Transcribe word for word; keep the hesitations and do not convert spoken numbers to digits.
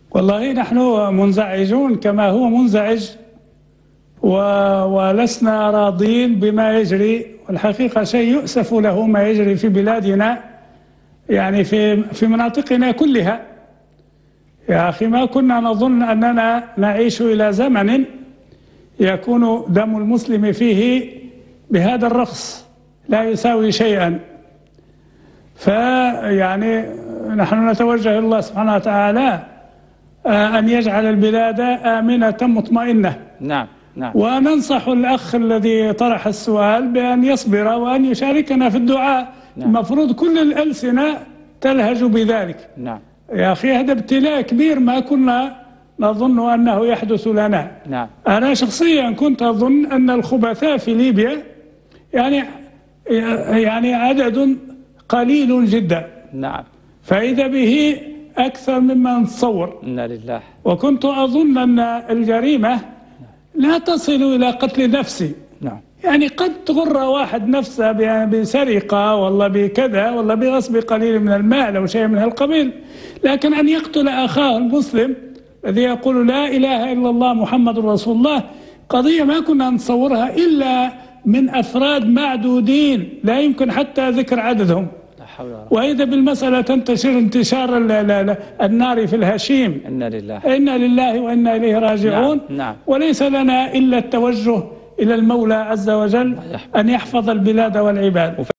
والله نحن منزعجون كما هو منزعج، و... ولسنا راضين بما يجري، والحقيقة شيء يؤسف له ما يجري في بلادنا، يعني في في مناطقنا كلها. يا أخي ما كنا نظن أننا نعيش إلى زمن يكون دم المسلم فيه بهذا الرخص لا يساوي شيئا. فيعني نحن نتوجه إلى الله سبحانه وتعالى أن يجعل البلاد آمنة مطمئنة. نعم نعم. وننصح الأخ الذي طرح السؤال بأن يصبر وأن يشاركنا في الدعاء. نعم. المفروض كل الألسنة تلهج بذلك. نعم. يا أخي هذا ابتلاء كبير ما كنا نظن أنه يحدث لنا. نعم. أنا شخصيا كنت أظن أن الخبثاء في ليبيا يعني يعني عدد قليل جدا. نعم. فإذا به أكثر مما نتصور. إنا لله. وكنت أظن أن الجريمة لا تصل إلى قتل نفسي. نعم. يعني قد تغر واحد نفسه بسرقة والله بكذا والله بغصب قليل من المال أو شيء من هالقبيل، لكن أن يقتل أخاه المسلم الذي يقول لا إله إلا الله محمد رسول الله قضية ما كنا نتصورها إلا من أفراد معدودين لا يمكن حتى ذكر عددهم. وإذا بالمسألة تنتشر انتشار النار في الهشيم. إنا لله. إنا لله وإنا إليه راجعون. نعم. نعم. وليس لنا إلا التوجه إلى المولى عز وجل أن يحفظ البلاد والعباد.